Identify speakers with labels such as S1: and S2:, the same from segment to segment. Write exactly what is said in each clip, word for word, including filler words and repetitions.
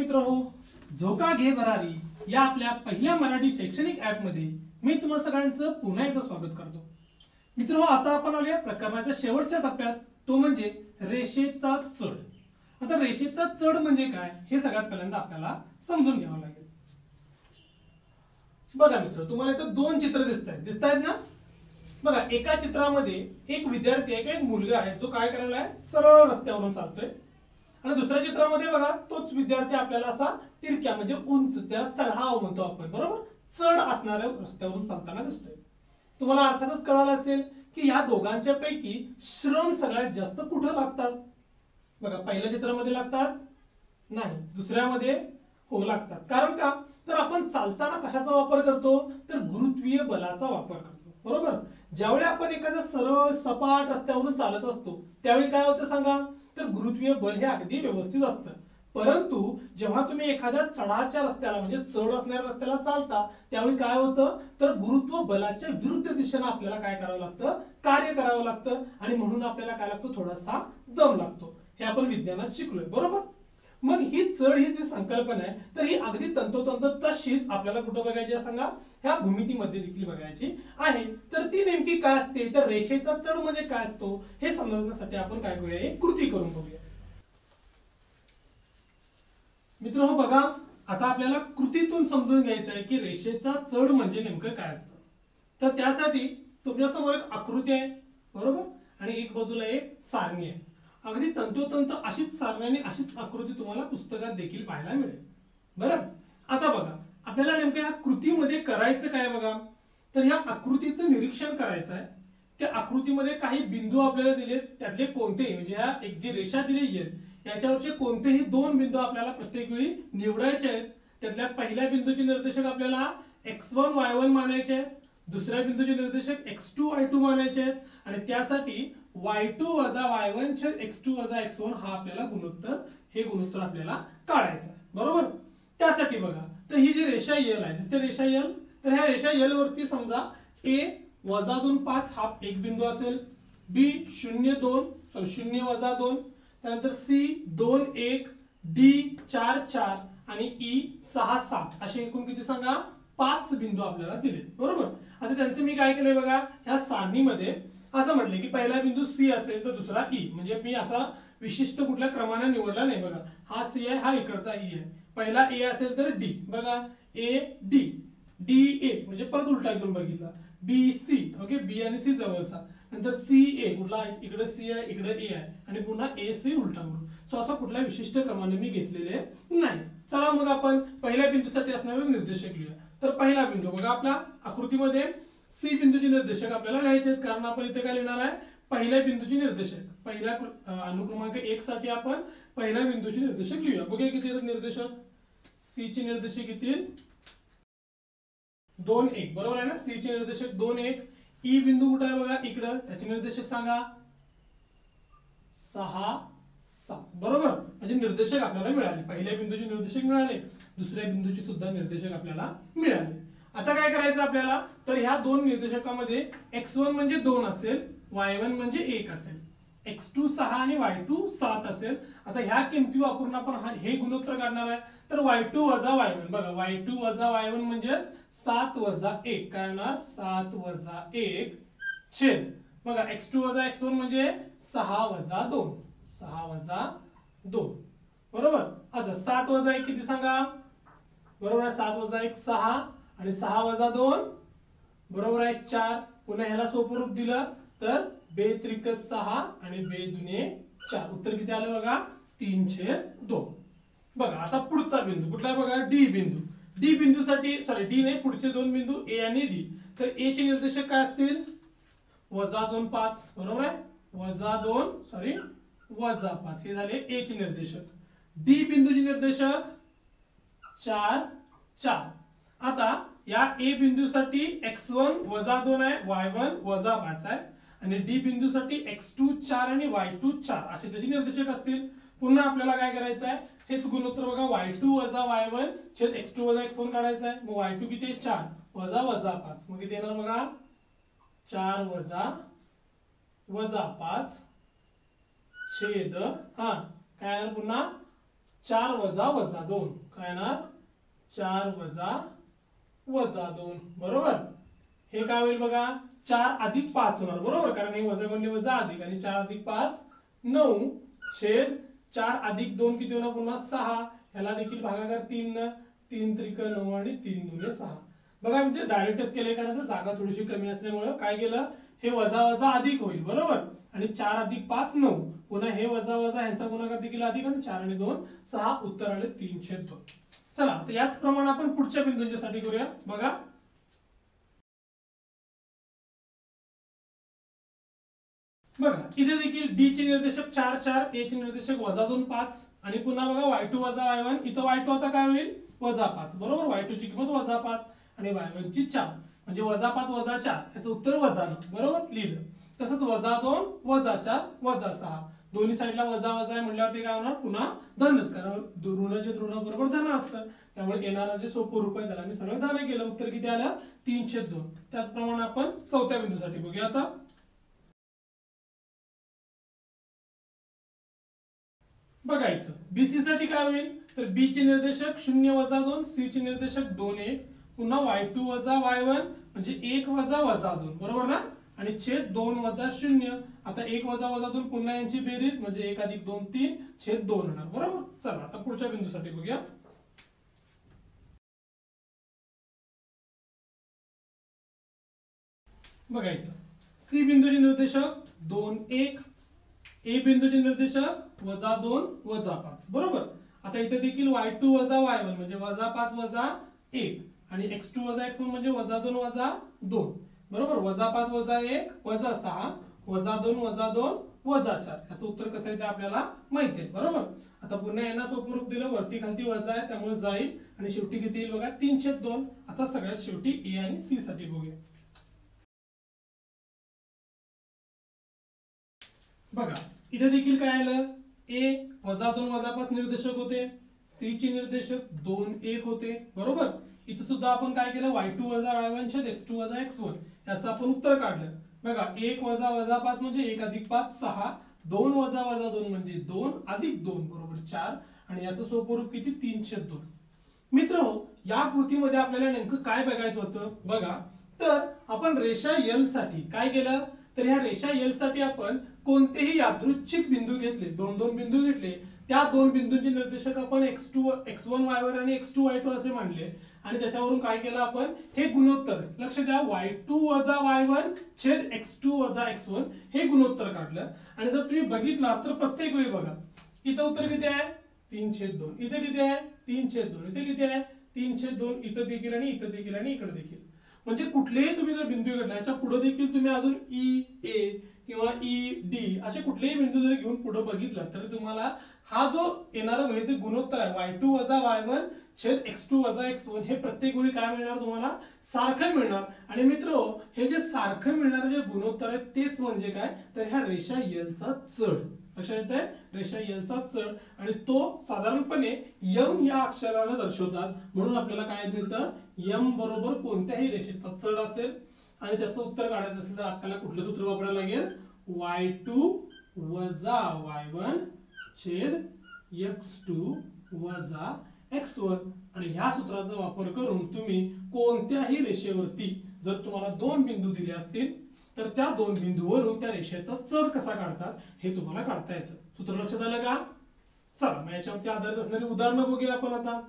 S1: मित्रहो, झोका घे भरारी या आपल्या पहिल्या मराठी शैक्षणिक ऍप मध्ये मी तुम्हा सगळ्यांचं पुन्हा एकदा स्वागत करतो. मित्रहो, आता आपण आलोय प्रकरणाच्या शेवटच्या टप्प्यात, तो म्हणजे रेषेचा चढ. आता रेषेचा चढ म्हणजे काय हे सगळ्यात पहिल्यांदा आपल्याला समजून घ्यावं लागेल. बघा मित्र, तुम्हाला इथं दोन चित्र दिसतायत दिसतायत ना. बघा, एका चित्रामध्ये एक विद्यार्थी आहे, एक मुलगा आहे जो काय करायला आहे, सरळ रस्त्यावरून चालतोय. आणि दुसऱ्या चित्रामध्ये बघा, तोच विद्यार्थी आपल्याला असा तिरक्या म्हणजे उंच, त्याला चढाव म्हणतो आपण, बरोबर, चढ असणाऱ्या रस्त्यावरून चालताना दिसतोय. तुम्हाला अर्थातच कळालं असेल की या दोघांच्या पैकी श्रम सगळ्यात जास्त कुठं लागतात. बघा, पहिल्या चित्रामध्ये लागतात नाही, दुसऱ्यामध्ये हो लागतात. कारण का, तर आपण चालताना कशाचा वापर करतो, तर गुरुत्वीय बलाचा वापर करतो, बरोबर. ज्यावेळी आपण एखाद्या सरळ सपाट रस्त्यावरून चालत असतो त्यावेळी काय होतं सांगा, तर गुरुत्वीय बल हे अगदी व्यवस्थित असतं. परंतु जेव्हा तुम्ही एखाद्या चढाच्या रस्त्याला म्हणजे चढ असणाऱ्या रस्त्याला चालता त्यावेळी काय होतं, तर गुरुत्व बलाच्या विरुद्ध दिशेने आपल्याला काय करावं लागतं, कार्य करावं लागतं. आणि म्हणून आपल्याला काय लागतो, थोडासा दम लागतो. हे आपण विज्ञानात शिकलोय, बरोबर. मग ही चढ ही जी संकल्पना आहे, तर ही अगदी तंतोतंत तशीच आपल्याला कुठं बघायची आहे सांगा, ह्या भूमितीमध्ये देखील बघायची आहे. तर ती नेमकी काय असते, तर रेषेचा चढ म्हणजे काय असतो हे समजण्यासाठी आपण काय करूया, एक कृती करून बघूया. मित्रांनो बघा, आता आपल्याला कृतीतून समजून घ्यायचं आहे की रेषेचा चढ म्हणजे नेमकं काय असतं. तर त्यासाठी तुमच्या समोर एक आकृती आहे, बरोबर, आणि एक बाजूला एक सारणी आहे. अगदी तंतोतंत अशीच सारणी आणि अशीच आकृती तुम्हाला पुस्तकात देखील पाहायला मिळेल, बरं. आता बघा, आपल्याला नेमकं या कृतीमध्ये करायचं काय बघा, तर या आकृतीचं निरीक्षण करायचं आहे. त्या आकृतीमध्ये काही बिंदू आपल्याला दिलेत, त्यातले कोणतेही म्हणजे या एक जी रेषा दिली आहे याच्यावरचे कोणतेही दोन बिंदू आपल्याला प्रत्येक वेळी निवडायचे आहेत. त्यातल्या पहिल्या बिंदूचे निर्देशक आपल्याला एक्स वन वाय वन मानायचे आहेत, दुसऱ्या बिंदूचे निर्देशक एक्स टू वाय टू मानायचे आहेत, आणि त्यासाठी वाय टू वजा वाय वन छेद एक्स टू वजा एक्स वन हा आपल्याला गुणोत्तर हे गुणोत्तर आपल्याला काढायचं आहे, बरोबर. त्यासाठी बघा, तर ही जी रेषा यल आहे दिसते, रेषा यल, तर ह्या रेषा यल वरती समजा ए वजा दोन पाच हा एक बिंदू असेल, बी शून्य दोन सॉरी शून्य वजा दोन, त्यानंतर सी दोन एक, डी चार चार आणि ई सहा सात असे एकूण किती सांगा, पाच बिंदू आपल्याला दिले, बरोबर. आता त्यांचं मी काय केलंय बघा, ह्या सारणीमध्ये असं म्हटलं की पहिला बिंदू सी असेल तर दुसरा ई, म्हणजे मी असा विशिष्ट कुठल्या क्रमाने निवडला नाही. बघा, हा सी आहे, हा इकडचा ई आहे. पहिला ए असेल तर डी, बघा ए डी, डी ए म्हणजे परत उलटा घेऊन बघितला, बी सी, ओके, बी आणि सी जवळचा, नंतर सी ए कुठला, इकडे सी आहे इकडे ए आहे, आणि पुन्हा ए सी उलटा करून. सो असा कुठल्या विशिष्ट क्रमाने मी घेतलेले नाही. चला मग आपण पहिल्या बिंदूसाठी असणारे निर्देशक लिहूया. तर पहिला बिंदू बघा, आपल्या आकृतीमध्ये सी बिंदूचे निर्देशक आपल्याला लिहायचे आहेत, कारण आपण इथे काय लिहिणार आहे, पहिल्या बिंदूचे निर्देशक. पहिल्या अनुक्रमांक एक साठी आपण पहिल्या बिंदूचे निर्देशक लिहूया. बघूया किती आहेत निर्देशक. सी चे निर्देशक येतील दोन एक, बरोबर आहे ना, सी चे निर्देशक दोन एक. ई बिंदू कुठे आहे बघा, इकडं, त्याचे निर्देशक सांगा सहा सात, बरोबर. म्हणजे निर्देशक आपल्याला मिळाले, पहिल्या बिंदूचे निर्देशक मिळाले, दुसऱ्या बिंदूचे सुद्धा निर्देशक आपल्याला मिळाले. आता काय करायचं आपल्याला, तर ह्या दोन निर्देशकामध्ये एक्स वन म्हणजे दोन असेल, वाय वन म्हणजे एक असेल, एक्स टू सहा आणि वाय टू सात असेल. आता ह्या किमती वापरून आपण हे गुणोत्तर काढणार आहे. तर वाय टू वजा वाय वन, बघा वाय टू वजा वाय वन म्हणजे सात वजा एक, काय होणार, सात वजा एक छेद, बघा एक्स टू वजा एक्स वन म्हणजे सहा वजा दोन, सहा वजा दोन, बरोबर. आता सात वजा एक किती सांगा, बरोबर आहे, सात वजा एक सहा, आणि सहा वजा दोन बरोबर आहे चार. पुन्हा ह्याला सोपं रूप दिलं तर बे त्रिक सहा आणि बे दुने चार, उत्तर किती आलं बघा, तीन छेद दोन. बघा आता पुढचा बिंदू कुठला आहे बघा, डी बिंदू. डी बिंदूसाठी सॉरी डी ने पुढचे दोन बिंदू ए आणि डी. तर ए चे निर्देशक काय असतील, वजा दोन पाच, बरोबर आहे, वजा दोन सॉरी वजा पाच, हे झाले ए चे निर्देशक. डी बिंदूचे निर्देशक चार चार. आता या ए बिंदूसाठी एक्स वन वजा दोन आहे, वाय वन वजा पाच आहे, आणि डी बिंदूसाठी एक्स टू चार आणि वाय टू चार असे त्याचे निर्देशक असतील. पुन्हा आपल्याला काय करायचं आहे, हेच गुणोत्तर बघा, वाय टू वजा वाय वन छेद एक्स टू वजा एक्स वन काढायचं आहे. मग वाय टू किती आहे, चार वजा वजा पाच, मग किती येणार बघा, चार वजा वजा पाच छेद, हा काय येणार पुन्हा चार वजा वजा दोन काय येणार चार वजा वजा दोन बरोबर. हे काय होईल बघा चार अधिक पाच होणार बरोबर कारण हे वजा गुणले वजा अधिक आणि चार अधिक पाच नऊ छेद चार अधिक दोन किती होणार पुन्हा सहा. ह्याला देखील भागाकार तीन न तीन त्रिक नऊ आणि तीन दुने सहा. बघा म्हणजे डायरेक्टच केले कारण जागा थोडीशी कमी असल्यामुळे काय केलं हे वजा वजा अधिक होईल बरोबर आणि चार अधिक पाच नऊ पुन्हा हे वजा वजा ह्यांचा गुणाकार देखील अधिक आणि चार आणि दोन सहा उत्तर आले तीन छेद दोन. चला तर याच प्रमाणे आपण पुढच्या बिंदूंच्या साठी करूया. बघा बघा इथे देखील डी चे निर्देशक चार चार ए चे निर्देशक वजा दोन पाच आणि पुन्हा बघा वाय टू वजा वाय वन. इथं वाय टू आता काय होईल वजा पाच बरोबर वाय टू ची किंमत वजा पाच आणि वाय वन ची चार म्हणजे वजा पाच वजा चार याचं उत्तर वजा नऊ बरोबर लिहिलं. तसंच वजा दोन वजा चार वजा सहा दोन्ही साईडला वजा वजा आहे म्हटल्यावर ते काय होणार पुन्हा धनच कारण ऋणाचे ऋण बरोबर धन असतं त्यामुळे येणारं जे सोपं रूप आहे त्याला मी सरळ धन केलं. उत्तर किती आलं तीन छेद दोन. त्याचप्रमाणे आपण चौथ्या बिंदूसाठी बघूया. आता बघा इथं बीसी साठी काय होईल तर बी चे निर्देशक शून्य वजा दोन सी चे निर्देशक दोन एक पुन्हा वाय टू वजा वाय वन म्हणजे एक वजा वजा दोन बरोबर ना आणि छेद दोन वजा शून्य. आता एक वजा वजा दोन पुन्हा यांची बेरीज म्हणजे एक अधिक दोन तीन छेद दोन होणार बरोबर. चला आता पुढच्या बिंदूसाठी बघूया. बघा इथं सी बिंदूचे निर्देशक दोन एक ए बिंदूचे निर्देशक वजा दोन वजा पाच बरोबर. आता इथे देखील वाय टू वजा वाय वन म्हणजे वजा पाच वजा एक आणि एक्स टू वजा एक्स वन म्हणजे वजा दोन वजा दोन बरोबर. वजा पाच वजा एक वजा सहा वजा दोन वजा दोन वजा चार. याचं उत्तर कसं आहे ते आपल्याला माहिती आहे बरोबर. आता पुन्हा यांना सोपं रूप दिलं वरती खालती वजा आहे त्यामुळे जाईल आणि शेवटी किती येईल बघा तीन छेद दोन. आता सगळ्यात शेवटी ए आणि सी साठी बघूया. बघा इथे देखील काय आलं ए वजा दोन वजा पाच निर्देशक होते सी चे निर्देशक दोन एक होते बरोबर. इथं सुद्धा आपण काय केलं वाय टू वजा वाय वन छेद एक्स टू वजा एक्स वन याचं आपण उत्तर काढलं. बघा एक वजा वजा पाच म्हणजे एक अधिक पाच सहा दोन वजा वजा दोन म्हणजे दोन अधिक दोन बरोबर चार आणि याचं सोपं रूप किती तीन छेद दोन. मित्रांनो या कृतीमध्ये आपल्याला नेमकं काय बघायचं होतं बघा तर आपण रेषा एल साठी काय केलं तर ह्या रेषा एल साठी आपण कोणतेही यादृच्छिक बिंदू घेतले दोन दोन बिंदू घेतले त्या दोन बिंदूंचे निर्देशक आपण X two X one Y one आणि एक्स टू वाय टू असे मानले आणि त्याच्यावरून काय केलं आपण हे गुणोत्तर लक्ष द्या वाय टू वजा वाय वन छेद एक्स टू वजा एक्स वन हे गुणोत्तर काढलं. आणि जर तुम्ही बघितलं तर प्रत्येक वेळी बघा इथं उत्तर किती आहे तीन छेद दोन इथे किती आहे तीन छेद दोन इथे किती आहे तीन छेद दोन इथं देखील आणि इथं देखील आणि इकडे देखील म्हणजे कुठलेही तुम्ही जर बिंदू घेतला याच्या पुढे देखील तुम्ही अजून ई ए किंवा ई डी असे कुठलेही बिंदू जर घेऊन पुढे बघितलं तर तुम्हाला हा जो येणारा गणितिक गुणोत्तर आहे वाय टू वजा वाय वन छेद एक्स टू वजा एक्स वन हे प्रत्येक वेळी काय मिळणार तुम्हाला सारखं मिळणार. आणि मित्र हे जे सारखं मिळणारे जे गुणोत्तर आहे तेच म्हणजे काय तर ह्या रेषा एलचा चढ. लक्षात येतंय रेषा एलचा चढ आणि तो साधारणपणे यम या अक्षराने दर्शवतात म्हणून आपल्याला काय मिळतं यम बरोबर कोणत्याही रेषेचा चढ असेल आणि त्याचं उत्तर काढायचं असेल तर आपल्याला कुठलं सूत्र वापरायला लागेल वाय टू वजा वाय वन छेद एक्स टू वजा एक्स वन आणि ह्या सूत्राचा वापर करून तुम्ही कोणत्याही रेषेवरती जर तुम्हाला दोन बिंदू दिले असतील तर त्या दोन बिंदूवरून त्या रेषेचा चढ कसा काढतात हे तुम्हाला काढता येतं. सूत्र लक्षात आलं का. चला मग याच्यावरती आधारित असणारी उदाहरणं बघूया आपण. आता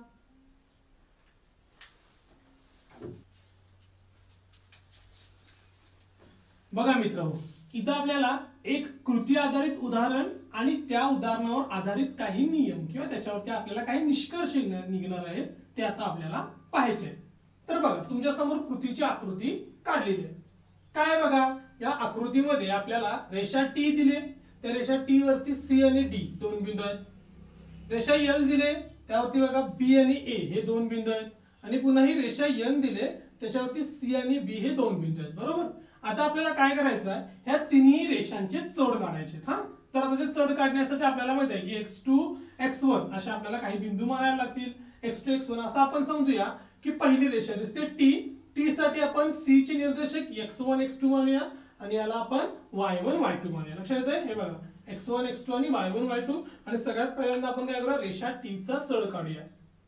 S1: बघा मित्रांनो इथं आपल्याला एक कृती आधारित उदाहरण आणि त्या उदाहरणावर आधारित काही नियम किंवा त्याच्यावरती आपल्याला काही निष्कर्ष निघणार आहेत ते आता आपल्याला पाहायचे. तर बघा तुमच्या समोर कृतीची आकृती काढलेली आहे. काय बघा या आकृतीमध्ये आपल्याला रेषा टी दिले त्या रेषा टी वरती सी आणि डी दोन बिंदू आहेत. रेषा एल दिले त्यावरती बघा बी आणि ए हे दोन बिंदू आहेत आणि पुन्हा ही रेषा एन दिले त्याच्यावरती सी आणि बी हे दोन बिंदू आहेत बरोबर. आता आपल्याला काय करायचं आहे ह्या तिन्ही रेषांचे चढ काढायचे. हा तर आता ते चढ काढण्यासाठी आपल्याला माहिती आहे की एक्स टू एक्स वन अशा आपल्याला काही बिंदू मारायला लागतील. एक्स टू एक्स वन असं आपण समजूया की पहिली रेषा दिसते टी टी साठी आपण सी चे निर्देशक एक्स वन एक्स टू मानूया आणि याला आपण वाय वन वाय टू म्हणूया. लक्षात येतंय? हे बघा एक्स वन एक्स टू आणि वाय वन वाय टू. आणि सगळ्यात पहिल्यांदा आपण काय करूया, रेषा टीचा चढ काढूया.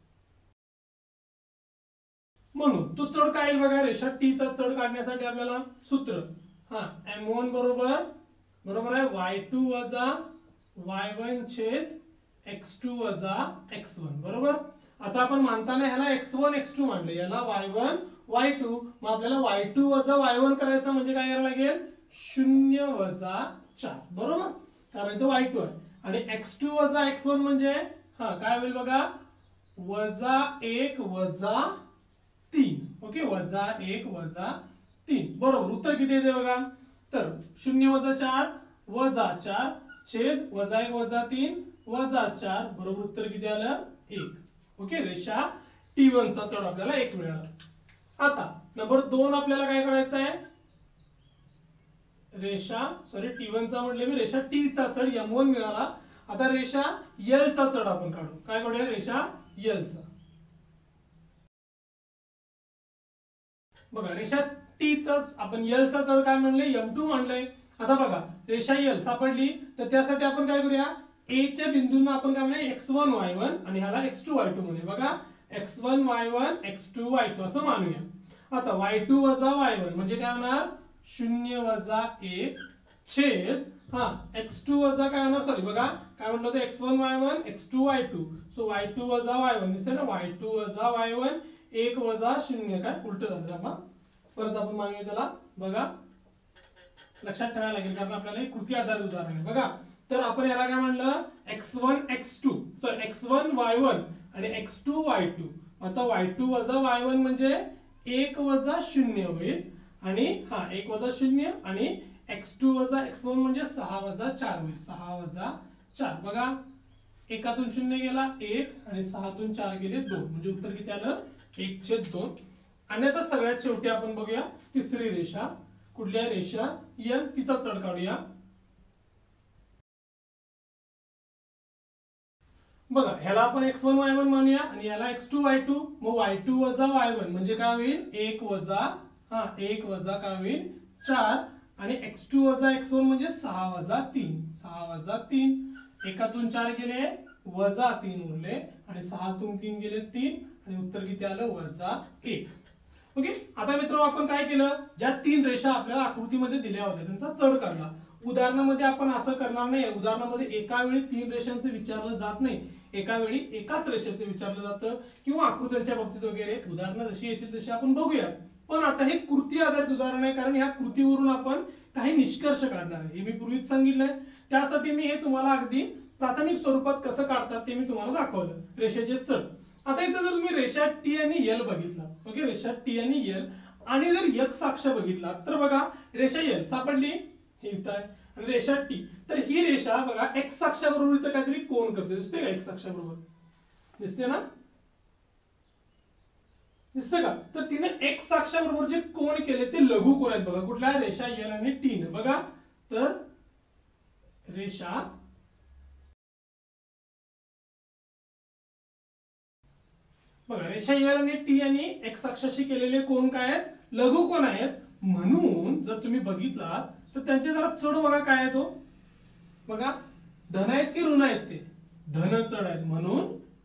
S1: म्हणून तो चढ काय येईल बघा, रेषा टीचा चढ काढण्यासाठी आपल्याला सूत्र हा एम वन बरोबर बरोबर आहे वाय टू वजा वाय वन छेद एक्स टू वजा एक्स वन. बरोबर. आता आपण मानताना ह्याला एक्स वन एक्स टू मानले, याला वाय वन वाय टू. मग आपल्याला वाय टू वजा वाय वन करायचं म्हणजे काय करायला लागेल, शून्य वजा चार. बरोबर, कारण इथं वाय टू आहे. आणि एक्स टू वजा एक्स वन म्हणजे हा काय होईल बघा, वजा एक वजा तीन. ओके, वजा एक वजा तीन. बरोबर. उत्तर किती येते बघा, तर शून्य वजा चार वजा चार छेद वजा एक वजा तीन वजा चार. बरोबर उत्तर किती आलं, एक. ओके, रेषा टी वन चा चढ आपल्याला एक मिळाला. आता नंबर दोन आपल्याला काय करायचं आहे, रेषा सॉरी टी वन चा म्हटले मी, रेषा टी चा चढ एम वन मिळाला. आता रेषा एल चा चढ आपण काढू. काय काढूया, रेषा एल चा. बघा रेषा टी चा आपण एल चा चढ काय म्हणले, एम टू म्हणलंय. आता बघा रेषा एल सापडली, तर त्यासाठी आपण काय करूया, ए च्या बिंदूंना आपण काय म्हणूया एक्स वन वाय वन आणि ह्याला एक्स टू वाय टू म्हणूया. बघा X one Y one X two Y two असं मानूया. आता वाय टू वजा वाय वन म्हणजे काय होणार, शून्य वजा एक छेद हा एक्स टू वजा काय होणार, सॉरी बघा काय म्हणलं होतं, X one Y one X two Y two. So Y two वजा वाय वन दिसते ना, वाय टू वजा वाय वन एक वजा शून्य. काय उलट झालं, परत आपण मानूया त्याला. बघा लक्षात ठेवायला लागेल कारण आपल्याला एक कृती आधारित उदाहरण आहे. बघा तर आपण याला काय म्हणलं, एक्स वन एक्स टू. तर एक्स वन वाय वन आणि एक्स टू वाय टू. आता वाय टू वजा वाय वन म्हणजे एक वजा शून्य होईल आणि हा एक वजा शून्य आणि एक्स टू वजा एक्स वन म्हणजे सहा वजा चार होईल. सहा वजा चार. बघा एकातून शून्य गेला एक आणि सहातून चार गेले दोन म्हणजे उत्तर किती आलं, एक छेद दोन. आणि आता सगळ्यात शेवटी आपण बघूया तिसरी रेषा. कुठल्या रेषा एल तिचा चढ काढूया. बघा ह्याला आपण एक्स वन वाय वन मानूया आणि याला एक्स टू वाय टू. मग वाय टू वजा वाय वन म्हणजे काय होईल, एक वजा हा एक वजा काय होईल चार आणि एक्स टू वजा एक्स वन म्हणजे सहा वजा तीन. सहा वजा तीन. एकातून चार गेले वजा तीन उरले आणि सहातून तीन गेले तीन आणि उत्तर किती आलं, वजा एक. ओके. आता मित्रांनो आपण काय केलं, ज्या तीन रेषा आपल्याला आकृतीमध्ये दिल्या होत्या त्यांचा चढ काढला. उदाहरणामध्ये आपण असं करणार नाही. उदाहरणामध्ये एका वेळी तीन रेषांचं विचारलं जात नाही, एका वेळी एकाच रेषेचं विचारलं जातं किंवा आकृत्यांच्या बाबतीत वगैरे उदाहरणं जशी येतील तशी आपण बघूयाच. पण आता हे कृती आधारित उदाहरण आहे कारण ह्या कृतीवरून आपण काही निष्कर्ष काढणार आहे. हे मी पूर्वीच सांगितलंय. त्यासाठी मी हे तुम्हाला अगदी प्राथमिक स्वरूपात कसं काढतात ते मी तुम्हाला दाखवलं, रेषेचे चढ. आता इथं जर तुम्ही रेषा टी आणि एल बघितला, ओके रेषा टी आणि एल आणि जर एक्स अक्ष बघितला तर बघा रेषा एल सापडली ही इथं आहे आणि रेषा टी. तर ही रेषा बघा एक्स अक्षाबरोबर इथं काहीतरी कोन करते, दिसते का, एक्स अक्षाबरोबर दिसते ना, दिसते का. तर तिने एक्स अक्षाबरोबर जे कोन केले ते लघु कोन आहेत. बघा कुठल्या, रेषा एल आणि टी ने. बघा तर रेषा बघा रेषा एल आणि टी आणि एक्स अक्षाशी केलेले कोन काय आहेत, लघु कोन आहेत. म्हणून जर तुम्ही बघितलात तर त्यांचे जरा चढ बघा काय आहे तो, बघा धन आहेत की ऋण आहेत, ते धन चढ आहेत. म्हणून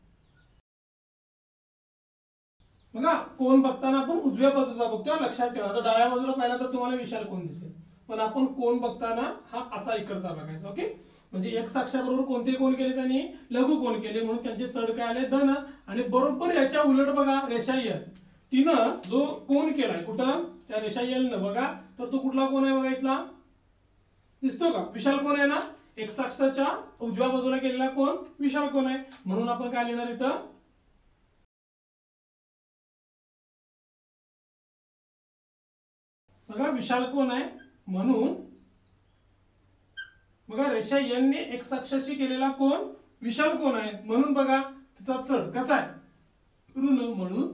S1: बघा कोन बघताना आपण उजव्या बाजूचा बघतोय, लक्षात ठेवा. आता डाव्या बाजूला पाहिला तर तुम्हाला विशाल कोन दिसेल, पण आपण कोन बघताना हा असा इकडचा बघायचा. ओके. म्हणजे एक्स अक्षाबरोबर कोणते कोन केले, त्यांनी लघु कोन केले म्हणून त्यांचे चढ काय आले, धन. आणि बरोबर याच्या उलट बघा रेषा एल, तिनं जो कोन केलाय कुठं, त्या रेषा एल न बघा, तर तो कुठला कोन आहे बघा, इथला दिसतो का, विशाल कोन आहे ना. एक्स अक्षाच्या उजव्या बाजूला केलेला कोन विशाल कोन आहे. म्हणून आपण काय लिहिणार इथं, बघा विशाल कोन आहे. म्हणून बघा रेषा एल ने एक्स अक्षाशी केलेला कोन विशाल कोन आहे. म्हणून बघा तिचा चढ कसा आहे, ऋण. म्हणून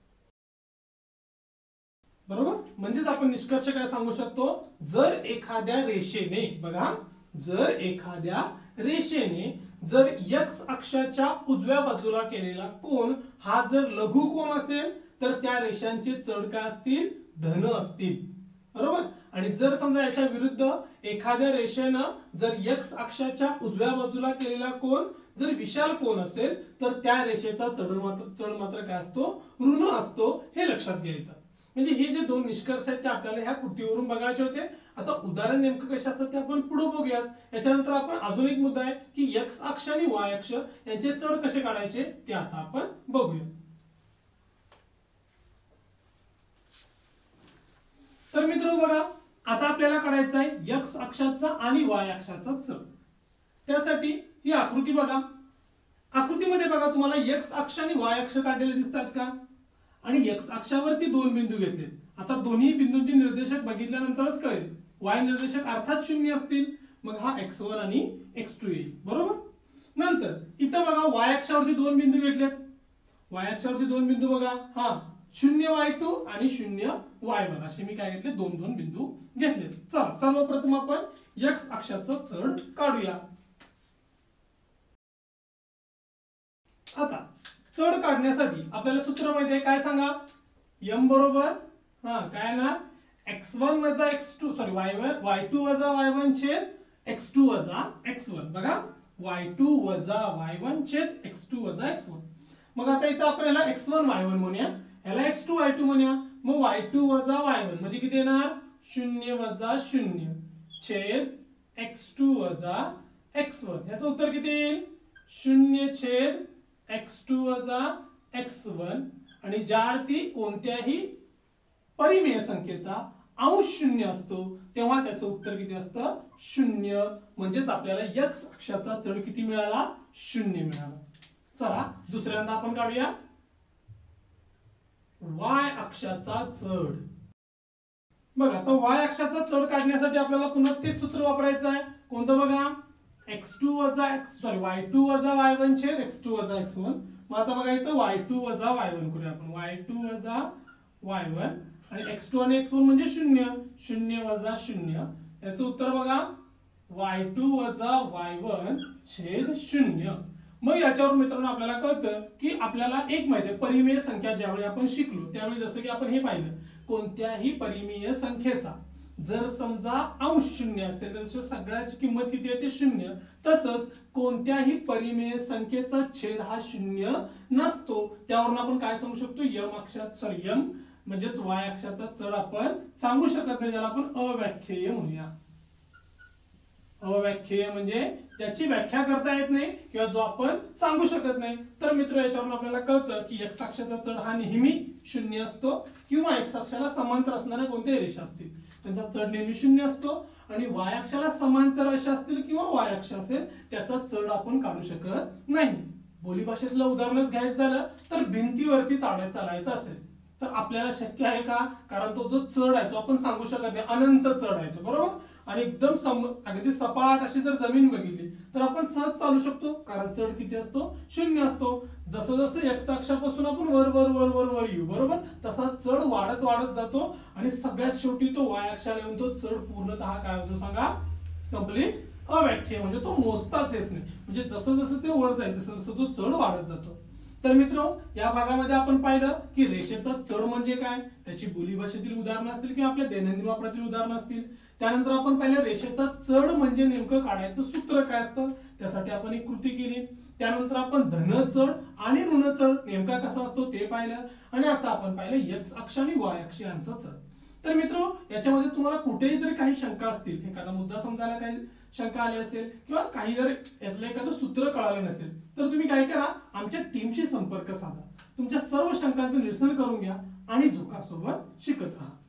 S1: बरोबर. म्हणजेच आपण निष्कर्ष काय सांगू शकतो, जर एखाद्या रेषेने बघा जर एखाद्या रेषेने जर एक्स अक्षाच्या उजव्या बाजूला केलेला कोन हा जर लघु कोन असेल तर त्या रेषांचे चढ काय असतील, धन असतील. बरोबर. आणि जर समजा याच्या विरुद्ध एखाद्या रेषेनं जर एक्स अक्षाच्या उजव्या बाजूला केलेला कोन जर विशाल कोन असेल तर त्या रेषेचा चढ मात्र चढ मात्र काय असतो, ऋण असतो, हे लक्षात घ्यायचं. म्हणजे हे जे दोन निष्कर्ष आहेत ते आपल्याला ह्या कृतीवरून बघायचे होते. आता उदाहरण नेमकं कशा असतात ते आपण पुढे बघूयाच. याच्यानंतर आपण अजून एक मुद्दा आहे की एक्स अक्ष आणि वाय अक्ष यांचे चढ कसे काढायचे ते आता आपण बघूया. तर मित्र बघा, आता आपल्याला काढायचा आहे एक्स अक्षाचा आणि वाय अक्षाचा चढ. त्यासाठी ही आकृती बघा. आकृतीमध्ये बघा तुम्हाला एक्स अक्ष आणि वाय अक्ष काढलेले दिसतात का, आणि एक्स अक्षावरती दोन बिंदू घेतलेत. आता दोन्ही बिंदूंचे निर्देशक बघितल्यानंतरच कळेल. वाय निर्देशक अर्थात शून्य असतील, मग हा एक्स वन आणि एक्स टू येईल, बरोबर. नंतर इथं बघा वाय अक्षावरती दोन बिंदू घेतलेत. वाय अक्षावरती दोन बिंदू बघा, हा शून्य वाय टू आणि शून्य वाय वन असे मी काय घेतले, दोन दोन बिंदू घेतले. चला सर्वप्रथम आपण एक्स अक्षाचा चढ काढूया. आता चढ काढण्यासाठी आपल्याला सूत्र माहिती आहे, काय सांगा, m बरोबर हा काय ना एक्स वन वजा X two sorry Y one Y two वजा वाय वन छेद एक्स टू वजा एक्स वन. बघा वाय टू वजा वाय वन छेद एक्स टू वजा एक्स वन. मग आता इथं आपण याला एक्स वन वाय वन म्हणूया, याला एक्स टू वाय टू म्हणूया. मग वाय टू वजा वाय वन म्हणजे किती येणार, शून्य वजा शून्य छेद एक्स टू वजा एक्स वन. याचं उत्तर किती येईल, शून्य छेद एक्स टू वजा एक्स वन. आणि ज्या अर्थी कोणत्याही परिमेय संख्येचा अंश शून्य असतो तेव्हा त्याचं उत्तर किती असतं, शून्य. म्हणजेच आपल्याला एक्स अक्षाचा चढ किती मिळाला, शून्य मिळाला. चला दुसऱ्यांदा आपण काढूया वाय अक्षाचा चढ. बघा आता वाय अक्षाचा चढ काढण्यासाठी आपल्याला पुन्हा तेच सूत्र वापरायचं आहे. कोणतं बघा, एक्स टू वजा एक्स सॉरी वाय टू वजा वाय वन छेद एक्स टू वजा एक्स वन. मग आता बघा इथं वाय टू वजा वाय वन करूया आपण, वाय टू वजा वाय वन आणि एक्स टू आणि एक्स वन म्हणजे शून्य, शून्य वजा शून्य. याचं उत्तर बघा वाय टू वजा वाय वन छेद शून्य. मग याच्यावर मित्रांनो आपल्याला कळतं की आपल्याला एक माहिती आहे, परिमेय संख्या ज्यावेळी आपण शिकलो त्यावेळी जसं की आपण हे पाहिलं, कोणत्याही परिमेय संख्येचा जर समजा अंश शून्य असेल तर सगळ्याची किंमत किती येते, शून्य. तसंच कोणत्याही परिमेय संख्येचा छेद हा शून्य नसतो. त्यावरून आपण काय सांगू शकतो, यम अक्षात सॉरी यम म्हणजेच वाय अक्षाचा चढ आपण सांगू शकत नाही, ज्याला आपण अव्याख्येय म्हणूया. अव्याख्येय म्हणजे त्याची व्याख्या करता येत नाही किंवा जो आपण सांगू शकत नाही. तर मित्र याच्यावरून आपल्याला कळतं की एक्स अक्षाचा चढ हा नेहमी शून्य असतो, किंवा एक्स अक्षाला समांतर असणाऱ्या कोणत्याही रेषा असतील त्यांचा चढ नेहमी शून्य असतो. आणि वाय अक्षाला समांतर रेषा असतील किंवा वाय अक्ष असेल त्याचा चढ आपण काढू शकत नाही. बोली भाषेतलं उदाहरणच घ्यायचं झालं तर भिंतीवरती चालत चालायचं असेल तर आपल्याला शक्य आहे का, कारण तो जो चढ आहे तो आपण सांगू शकत नाही, अनंत चढ आहे तो, बरोबर. आणि एकदम अगदी सपाट अशी जर जमीन बघितली तर आपण सहज चालू शकतो, कारण चढ किती असतो, शून्य असतो. जसं जसं एक्स अक्षापासून आपण वर वर वर वर वर येऊ, बरोबर, तसा चढ वाढत वाढत जातो आणि सगळ्यात शेवटी तो वाय अक्षाला येऊन तो चढ पूर्णतः काय होतो सांगा, कंप्लीट अव्याख्य, म्हणजे तो मोजताच येत नाही. म्हणजे जसं जसं ते वर जाईल तसं जसं तो चढ वाढत जातो. तर मित्र या भागामध्ये आपण पाहिलं की रेषेचा चढ म्हणजे काय, त्याची बोली भाषेतील उदाहरणं असतील किंवा आपल्या दैनंदिन वापरातील उदाहरणं असतील. त्यानंतर आपण पाहिलं रेषेचा चढ म्हणजे नेमकं काढायचं सूत्र काय असतं, त्यासाठी आपण एक कृती केली. त्यानंतर आपण धन चढ आणि ऋण चढ नेमका कसा असतो ते पाहिलं. आणि आता आपण पाहिलं एक्स अक्ष आणि वाय अक्ष यांचा चढ. तर मित्र याच्यामध्ये तुम्हाला कुठेही जर काही शंका असतील, एखादा मुद्दा समजायला काही शंका आली असेल किंवा काही जर यातलं एखादं सूत्र कळालं नसेल तर तुम्ही काय करा, आमच्या टीमशी संपर्क साधा, तुमच्या सर्व शंकांचं निरसन करून घ्या आणि झोकासोबत शिकत राहा.